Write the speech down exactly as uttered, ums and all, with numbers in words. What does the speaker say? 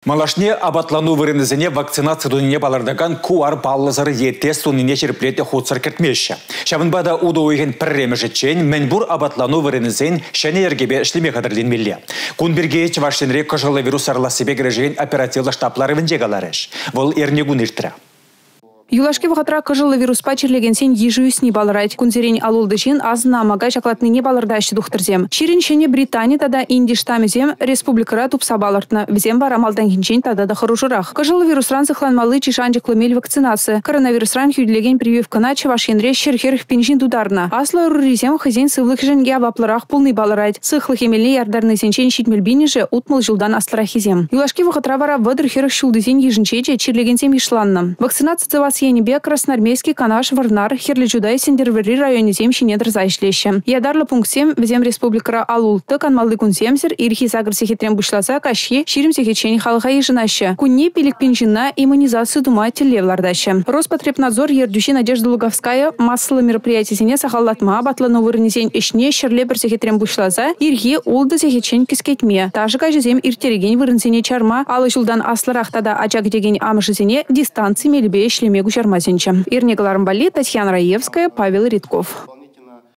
Малашне абатлану вырынызыне вакцинация дунине балардаган куар баллазары еттес сунине черплете худсар кертмеші. Шабынбада уду ойген пірремі жетчен, мәнбур абатлану вырынызын шәне ергебе ішлеме қадырлен Кунберге чвашенре кожалы вирус арласыбе грежен оперативлы штаплары вінжегаларыш. Вол ернегун иртіра. Юлашки вғатра кыжылы вирус пачерлеген сен ежі үсіне балырайд. Күнзерен алулды жен азына амага жақлатныне балырдайшы дұқтырзем. Шерін шене Британия тада Инди штамезем республикара тупса балыртны. Візем бар амалдан кенчен тада да хыружырақ. Кыжылы вирусран сықланмалы чишанчықлы мел вакцинасы. Коронавирусран хюдлеген прививкана чавашенре шерхерх пенжин дударна. Аслы урризем хызен сывлық женге аваплырах пулный балырайд. Сықлы хемелі ярдарны сенчен шитмелбинеже утмыл жылдан асларахизем. Юлашки вғатра вара вадыр херх шулдызен ежінчече черлегенсем ишланны. Вакцинация вас Енебе Красноармейский канаш Варнар Херличудай Сендервери районе зем шинедр зайшлещем. Ядарлы пунктсем везем республикара алулты канмалды кунсемсер ирхи загр сехетрем бушласа каши ширим сехечени халыха ежинаща. Кунне пилик пинжина иммунизацию дума телевлардаща. Роспотребнадзор ердющи Надежда Луговская массовые мероприятия сене сахаллатма батлану вырнезень ишне шерлепер сехетрем бушласа ирхи улды сехечен кискетме. Тажы кажезем иртереген вырнзене чарма алы жылдан асларах тада ачак деген амышызене дистанции мельбе шлеме Шармазинча. Ирнегалармбали, Татьяна Раевская, Павел Ритков.